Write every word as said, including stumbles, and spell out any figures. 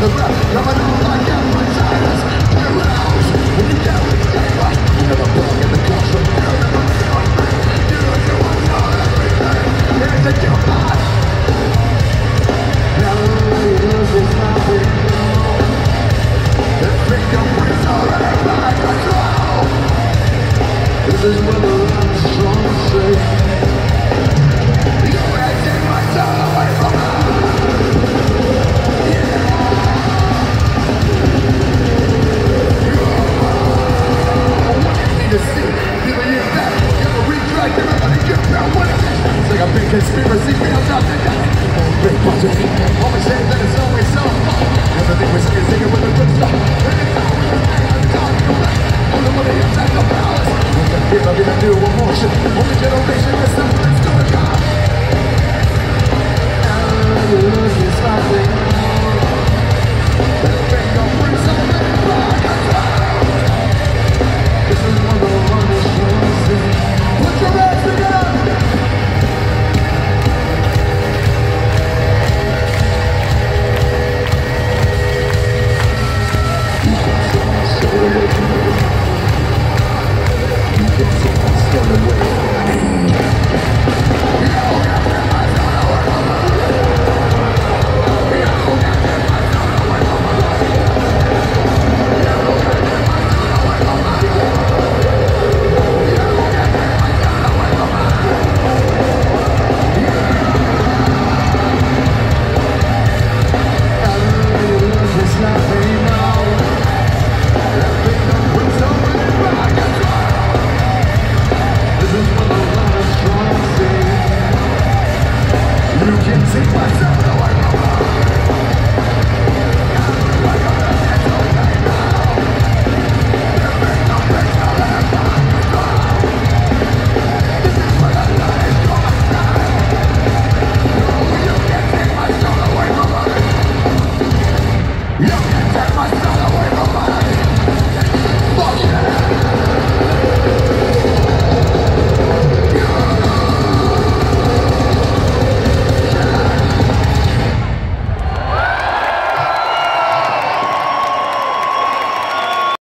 the breath, coming on like every silence. Heroes, when you can't escape us, you never plug in the classroom, you never be on me. You know you want to know everything, here's the kill us. Never really loses nothing. The fingerprints are in my control. This is where the love is strong to say. You can't take my soul away from me. Like a big conspiracy built up to die. Big budget, always saying that it's always so fun. Everything we say is singing with a good stuff. And it's always the thing I'm talking about. All the money inside the palace. What's the give of a new emotion? Only generation is something to the God. And the lose is nothing more. That fingerprints are in my control. This is one of the ones you see. Put your hands together. You can take my soul away from me.